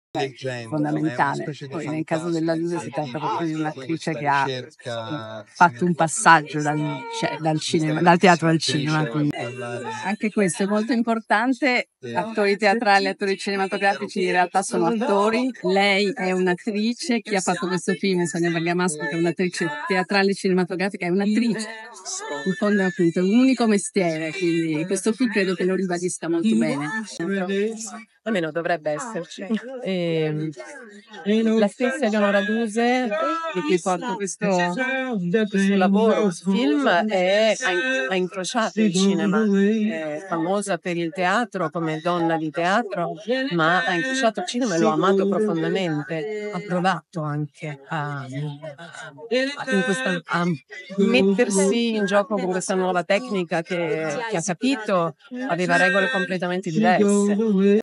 fondamentale. Poi nel caso della Luse si tratta proprio di un'attrice che ha fatto un passaggio dal cinema, dal teatro al cinema, quindi anche questo è molto importante. Attori teatrali, attori cinematografici in realtà sono attori. Lei è un'attrice. Chi ha fatto questo film, Sonia Bergamasco, che è un'attrice teatrale e cinematografica, è un'attrice. In fondo appunto è un unico mestiere, quindi questo film credo che lo ribadisca molto bene. Almeno dovrebbe esserci. La stessa Eleonora Duse, di cui porto questo lavoro, questo film, ha incrociato il cinema. È famosa per il teatro come donna di teatro, ma ha incrociato il cinema e lo ha amato profondamente. Ha provato anche a mettersi in gioco con questa nuova tecnica che ha capito aveva regole completamente diverse.